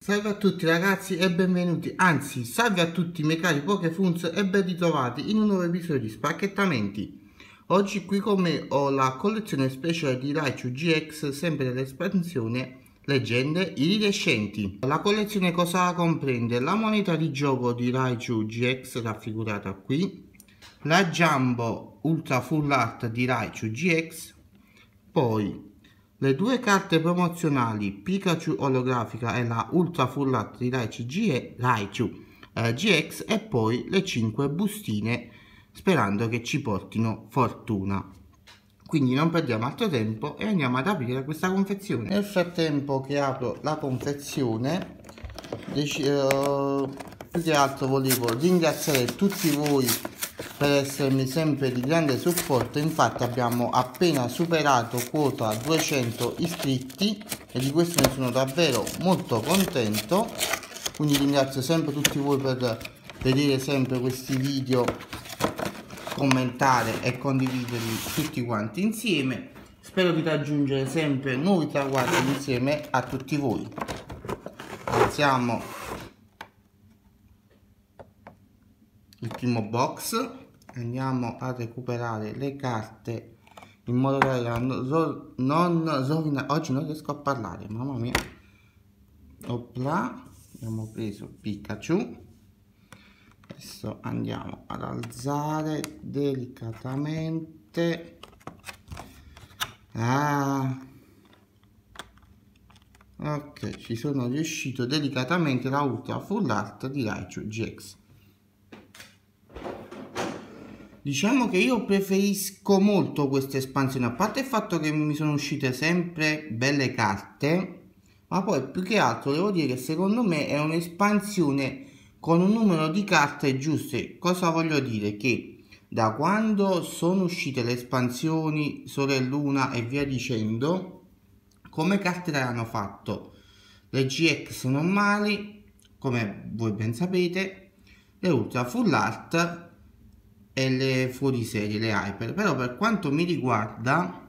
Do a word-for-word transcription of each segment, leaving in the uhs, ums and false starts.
Salve a tutti ragazzi e benvenuti, anzi salve a tutti i miei cari Pokéfuns e ben ritrovati in un nuovo episodio di Spacchettamenti. Oggi qui con me ho la collezione speciale di Raichu G X, sempre dell'espansione Leggende Iridescenti. La collezione cosa comprende? La moneta di gioco di Raichu G X raffigurata qui, la Jumbo Ultra Full Art di Raichu G X, poi le due carte promozionali Pikachu olografica e la Ultra Full Art di Raichu, G Raichu eh, G X e poi le cinque bustine, sperando che ci portino fortuna. Quindi non perdiamo altro tempo e andiamo ad aprire questa confezione. Nel frattempo che apro la confezione, uh, più che altro volevo ringraziare tutti voi per essermi sempre di grande supporto. Infatti abbiamo appena superato quota duecento iscritti e di questo ne sono davvero molto contento, quindi ringrazio sempre tutti voi per vedere sempre questi video, commentare e condividerli tutti quanti insieme. Spero di raggiungere sempre nuovi traguardi insieme a tutti voi. Iniziamo il primo box. Andiamo a recuperare le carte in modo tale da non, non rovinare. Oggi non riesco a parlare, mamma mia. Opla, abbiamo preso Pikachu. Adesso andiamo ad alzare delicatamente. Ah, ok, ci sono riuscito delicatamente la Ultra Full Art di Raichu G X. Diciamo che io preferisco molto questa espansione, a parte il fatto che mi sono uscite sempre belle carte, ma poi più che altro devo dire che secondo me è un'espansione con un numero di carte giuste. Cosa voglio dire? Che da quando sono uscite le espansioni Sole e Luna e via dicendo, come carte hanno fatto le G X normali, come voi ben sapete, le Ultra Full Art e le fuoriserie, le Hyper. Però per quanto mi riguarda,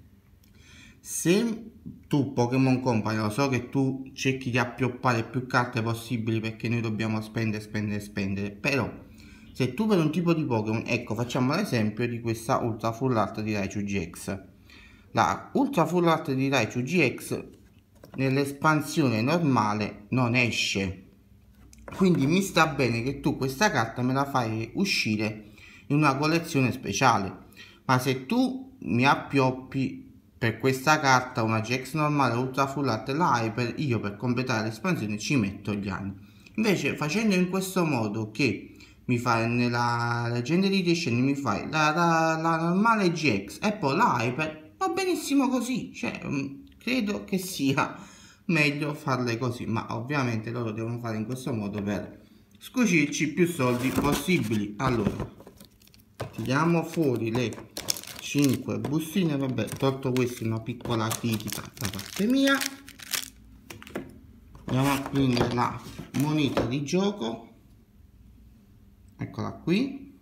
se tu Pokémon Company, lo so che tu cerchi di appioppare più carte possibili perché noi dobbiamo spendere, spendere, spendere, però se tu per un tipo di Pokémon, ecco facciamo l'esempio di questa Ultra Full Art di Raichu G X, la Ultra Full Art di Raichu G X nell'espansione normale non esce, quindi mi sta bene che tu questa carta me la fai uscire in una collezione speciale. Ma se tu mi appioppi per questa carta una G X normale, Ultra Full Art e la Hyper, io per completare l'espansione ci metto gli anni. Invece facendo in questo modo che mi fai nella Leggenda di Descendi, mi fai la, la, la normale G X e poi la Hyper, va benissimo così, cioè credo che sia meglio farle così, ma ovviamente loro devono fare in questo modo per scucirci più soldi possibili. Allora tiriamo fuori le cinque bustine, vabbè, tolto questa una piccola critica da parte mia. Andiamo a prendere la moneta di gioco, eccola qui,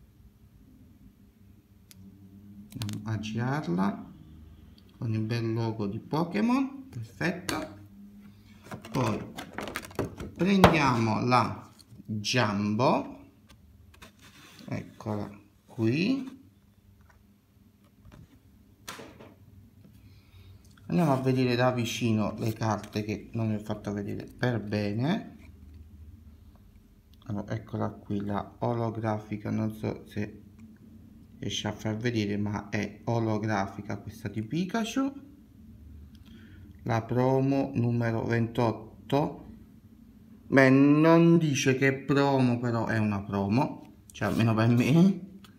andiamo a girarla con il bel logo di Pokémon, perfetto. Poi prendiamo la Jumbo, eccola qui, andiamo a vedere da vicino le carte che non vi ho fatto vedere per bene. Allora, eccola qui la olografica, non so se riesce a far vedere, ma è olografica questa di Pikachu, la promo numero ventotto. Beh, non dice che è promo, però è una promo, cioè almeno per me.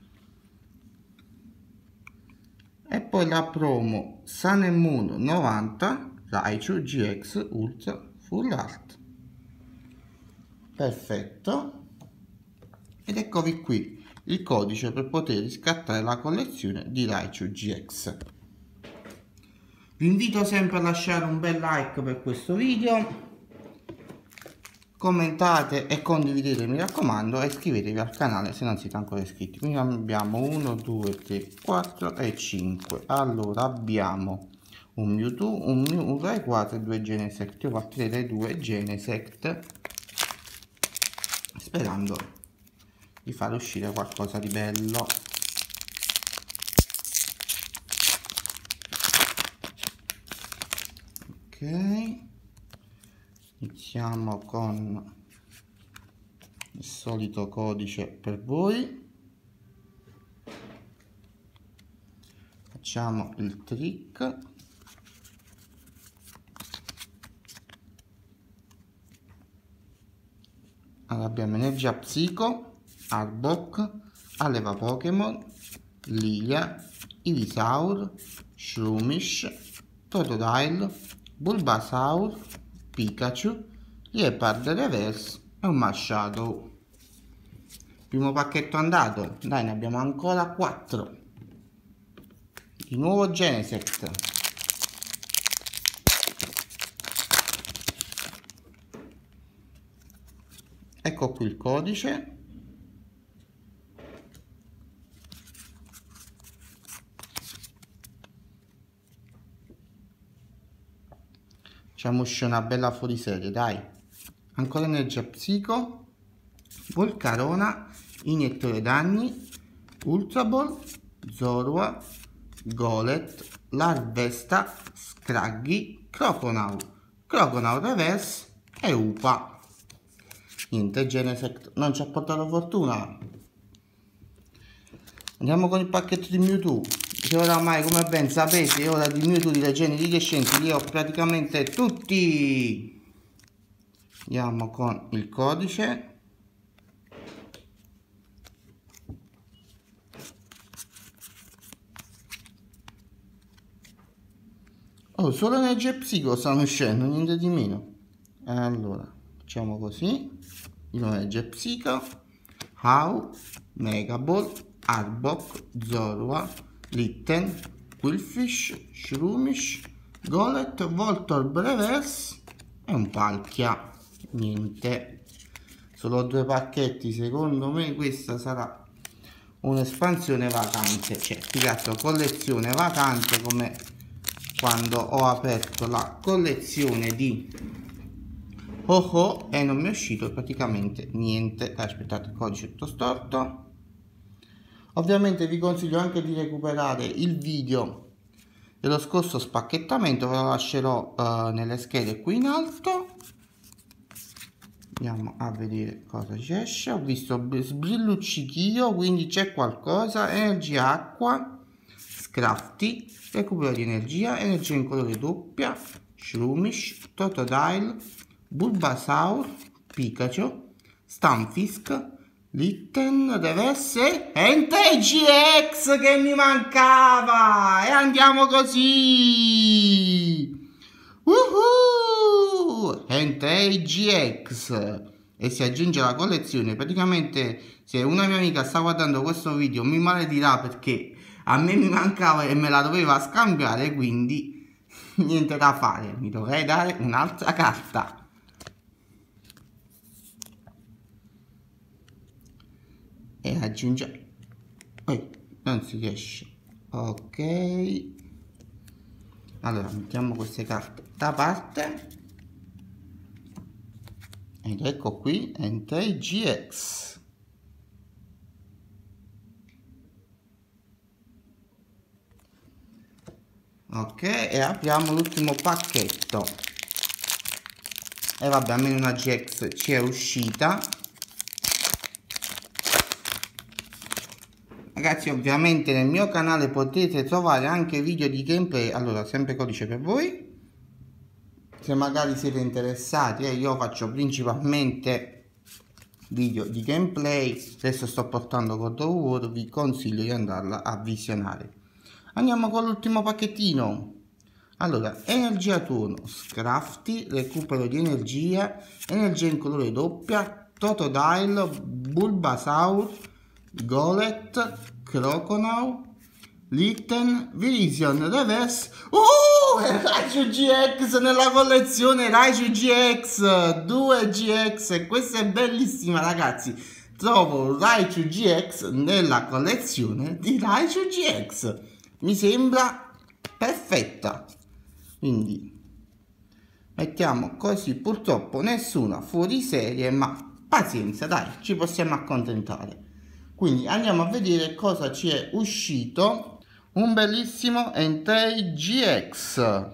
E poi la promo Sun and Moon novanta Raichu G X Ultra Full Art, perfetto. Ed eccovi qui il codice per poter riscattare la collezione di Raichu G X. Vi invito sempre a lasciare un bel like per questo video, commentate e condividete, mi raccomando, e iscrivetevi al canale se non siete ancora iscritti. Quindi abbiamo uno, due, tre, quattro e cinque. Allora abbiamo un Mewtwo, un, Mew, un Rayquaza e due Genesect. Io partirei due Genesect sperando di far uscire qualcosa di bello. Ok, iniziamo con il solito codice per voi. Facciamo il trick. Allora abbiamo energia psico, Arbok, Alleva Pokémon, Lilia, Ivysaur, Shroomish, Totodile, Bulbasaur, Pikachu, Liepard Reverse e un Marshadow. Primo pacchetto andato, dai, ne abbiamo ancora quattro. Di nuovo Genesect. Ecco qui il codice. Facciamo uscire una bella fuoriserie, dai. Ancora energia psico, Volcarona, Iniettore danni, Ultra Ball, Zorua, Golett, Larvesta, Scraggy, Croconaw, Croconaw Reverse e Upa. Niente, Genesect non ci ha portato fortuna. Andiamo con il pacchetto di Mewtwo, che oramai, come ben sapete, ora di Mewtwo di leggende di Descenti li ho praticamente tutti. Andiamo con il codice. Oh, solo energie psico stanno uscendo, niente di meno. Allora, facciamo così. Di nuovo energia psico, How, Megaball, Arbok, Zorua, Litten, Quillfish, Shroomish, Golett, Voltorb Reverse e un Palkia. Niente, solo due pacchetti. Secondo me questa sarà un'espansione vacante, cioè più che altro collezione vacante, come quando ho aperto la collezione di Oh Oh e non mi è uscito praticamente niente. Aspettate, il codice tutto storto. Ovviamente vi consiglio anche di recuperare il video dello scorso spacchettamento, ve lo lascerò uh, nelle schede qui in alto. Andiamo a vedere cosa ci esce. Ho visto sbrilluccichio, quindi c'è qualcosa. Energia acqua, Scrafty, recupero di energia, energia in colore doppia, Shroomish, Totodile, Bulbasaur, Pikachu, Stunfisk, Litten, Reverse e Entei G X che mi mancava. E andiamo così. Woohoo! Entei G X e si aggiunge alla collezione. Praticamente, se una mia amica sta guardando questo video mi maledirà perché a me mi mancava e me la doveva scambiare, quindi niente da fare, mi dovrei dare un'altra carta. E aggiunge, poi non si riesce. Ok, allora mettiamo queste carte da parte ed ecco qui Entei G X. Ok, e apriamo l'ultimo pacchetto. E vabbè, almeno una G X ci è uscita. Ragazzi, ovviamente nel mio canale potete trovare anche video di gameplay. Allora, sempre codice per voi, se magari siete interessati. eh, io faccio principalmente video di gameplay. Adesso sto portando God of War, vi consiglio di andarla a visionare. Andiamo con l'ultimo pacchettino. Allora, energia turno, Scrafty, recupero di energia, energia in colore doppia, Totodile, Bulbasaur, Golett, Croconaw, Litten, Vision, Reverse. Uh, Raichu G X nella collezione, Raichu G X, due G X, e questa è bellissima, ragazzi. Trovo Raichu G X nella collezione di Raichu G X. Mi sembra perfetta. quindi mettiamo così. Purtroppo nessuna fuori serie, ma pazienza, dai, ci possiamo accontentare. Quindi andiamo a vedere cosa ci è uscito. Un bellissimo Entei G X,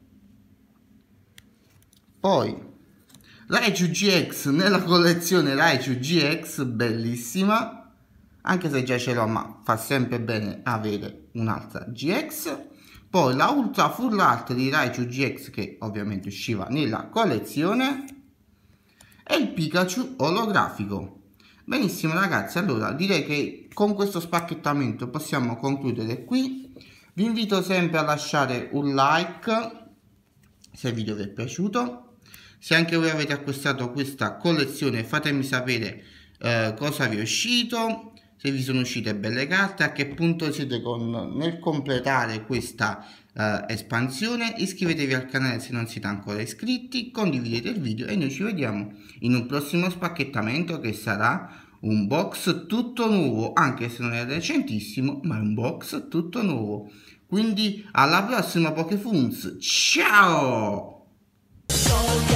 poi Raichu G X nella collezione Raichu G X, bellissima, anche se già ce l'ho, ma fa sempre bene avere un'altra G X. Poi la Ultra Full Art di Raichu G X, che ovviamente usciva nella collezione, e il Pikachu olografico. Benissimo ragazzi, allora direi che con questo spacchettamento possiamo concludere qui. Vi invito sempre a lasciare un like se il video vi è piaciuto. Se anche voi avete acquistato questa collezione, fatemi sapere eh, cosa vi è uscito, se vi sono uscite belle carte, a che punto siete con, nel completare questa eh, espansione. Iscrivetevi al canale se non siete ancora iscritti, condividete il video e noi ci vediamo in un prossimo spacchettamento, che sarà un box tutto nuovo, anche se non è recentissimo, ma è un box tutto nuovo. Quindi alla prossima Pokéfuns, ciao!